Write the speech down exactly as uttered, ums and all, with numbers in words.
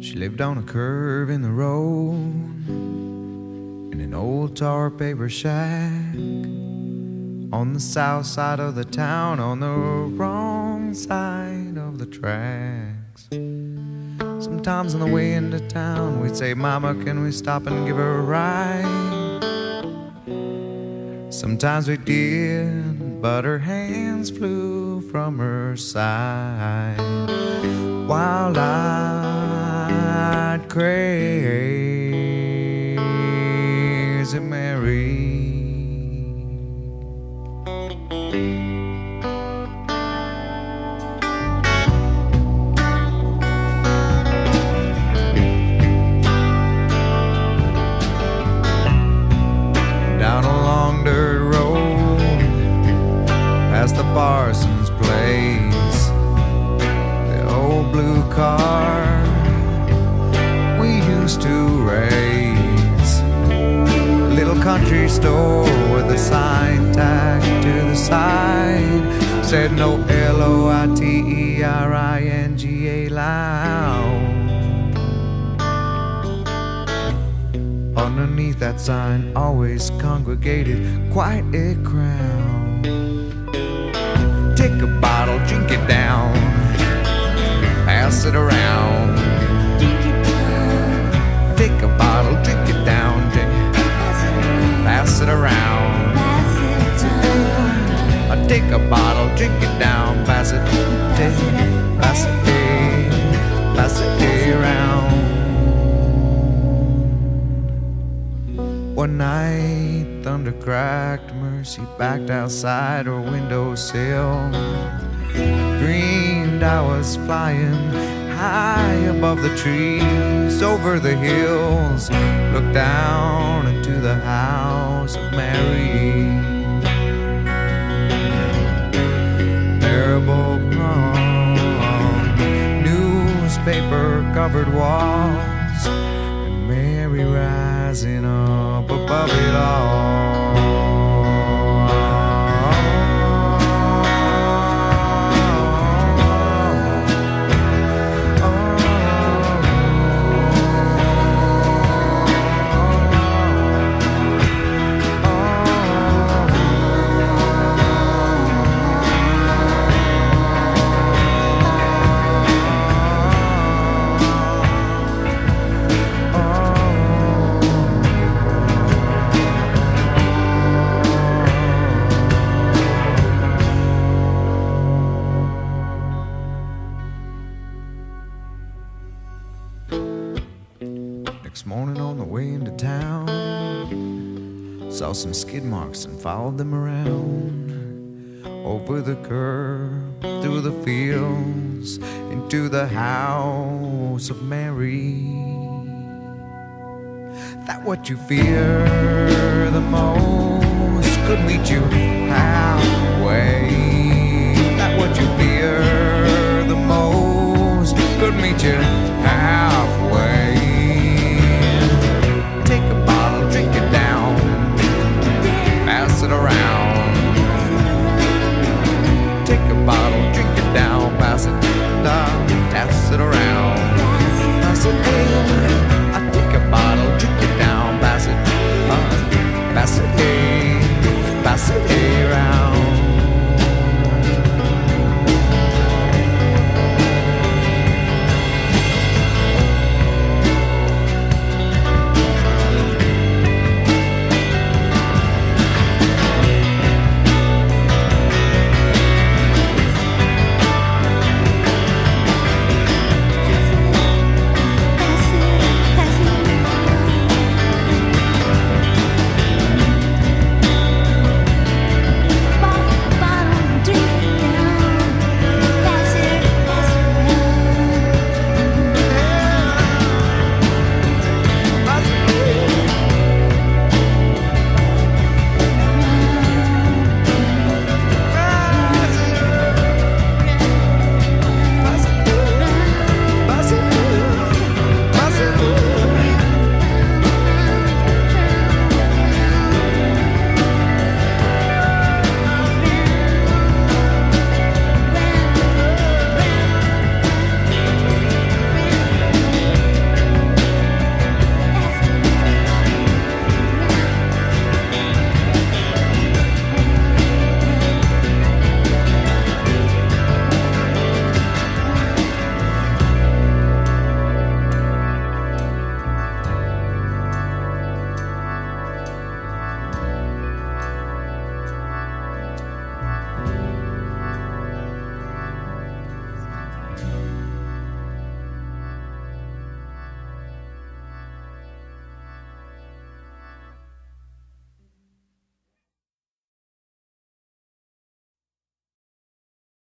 She lived on a curve in the road in an old tar paper shack on the south side of the town, on the wrong side of the tracks. Sometimes on the way into town we'd say, "Mama, can we stop and give her a ride?" Sometimes we did, but her hands flew from her side while I'd crazy Mary. Down a long dirt road past the parson's place, the old blue car we used to race, little country store with a sign tacked to the side said no L O I T E R I N G A lounge. Underneath that sign always congregated quite a crowd. Take a bottle, drink it down, pass it around. Take a bottle, drink it down, drink, pass it around. I take a bottle, drink it down, pass it, take, pass it, pass it around. One night, thunder cracked, Mercy backed outside her windowsill. Dreamed I was flying high above the trees, over the hills, looked down into the house of Mary. Marble palm, newspaper-covered walls, and Mary rising up above it all. Next morning on the way into town, saw some skid marks and followed them around, over the curb, through the fields, into the house of Mary. That what you fear the most could meet you halfway. That what you fear the most could meet you halfway.